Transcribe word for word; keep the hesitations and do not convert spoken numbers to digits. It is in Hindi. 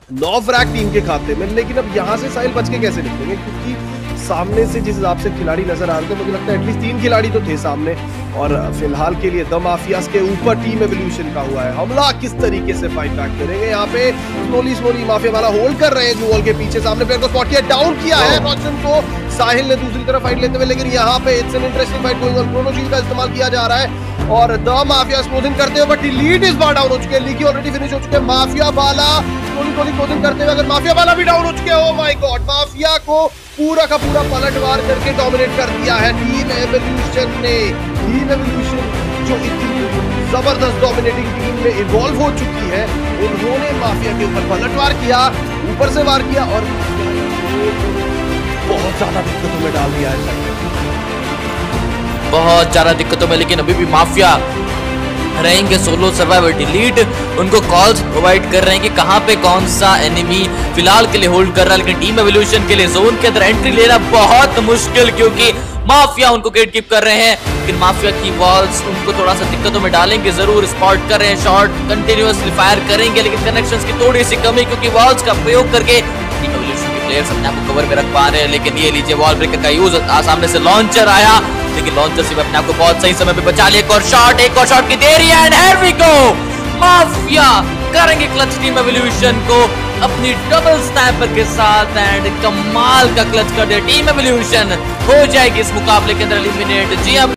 नौ फ्रैग टीम के खाते में, लेकिन अब यहाँ से साहिल बच के कैसे निकलेंगे, क्योंकि सामने से जिस हिसाब से खिलाड़ी नजर आ रहे थे, मुझे लगता है एटलीस्ट तीन खिलाड़ी तो थे सामने। और फिलहाल के लिए द माफियाज के ऊपर टीम एवोल्यूशन का हुआ है हमला। किस तरीके से फाइट बैक करेंगे यहाँ पे, स्लोली स्लोली माफिया वाला होल्ड कर रहे हैं जू वॉल के पीछे, सामने प्लेयर को स्पॉट किया, डाउन किया है रोशन को साहिल ने दूसरी तरफ फाइट लेते हुए। लेकिन यहाँ पे it's an interesting fight going on, Chrono Shield का इस्तेमाल किया जा रहा है और द माफिया क्लोजिंग करते हुए, बट लीड इस बार डाउन हो चुके हैं, लीगी ऑलरेडी फिनिश हो चुके हैं। माफिया वाला स्लोली स्लोली क्लोजिंग करते हुए, अगर माफिया वाला भी डाउन हो चुके हैं, ओह माय गॉड, माफिया को पूरा का पूरा पलटवार करके डोमिनेट कर दिया है टीम एवोल्यूशन ने। टीम एवोल्यूशन जो इतनी जबरदस्त डोमिनेटिंग टीम में इवॉल्व हो चुकी है, उन्होंने माफिया के ऊपर पलटवार किया, ऊपर से वार किया और बहुत ज्यादा दिक्कतों में डाल दिया है, बहुत ज्यादा दिक्कतों में। लेकिन अभी भी माफिया रहेंगे सोलो सर्वाइवर डिलीट, उनको कॉल्स प्रोवाइड कर रहे हैं कि कहां पे कौन सा एनिमी फिलहाल के लिए होल्ड कर रहा है। लेकिन टीम एवोल्यूशन के लिए जोन के अंदर एंट्री लेना बहुत मुश्किल, क्योंकि माफिया उनको गेट कीप कर रहे हैं। लेकिन माफिया की वॉल्स उनको थोड़ा सा दिक्कतों में डालेंगे जरूर, स्पॉट कर रहे हैं, शॉट कंटिन्यूअसली फायर करेंगे, लेकिन कनेक्शंस की थोड़ी सी कमी, क्योंकि वॉल्स का प्रयोग करके टीम एवोल्यूशन के प्लेयर्स अपने आप को कवर में रख पा रहे हैं। लेकिन ये लीजिए वॉल ब्रेकर का यूज, सामने से लॉन्चर आया, लेकिन लॉन्चर से अपने आप को बहुत सही समय पे बचा लिया। एक और शॉट, एक और शॉट की देरी, and here we go, mafia करेंगे क्लच टीम एवोल्यूशन को अपनी डबल स्नैपर के साथ, एंड कमाल का क्लच कर दिया टीम एवोल्यूशन, हो जाएगी इस मुकाबले के अंदर एलिमिनेट। जी अब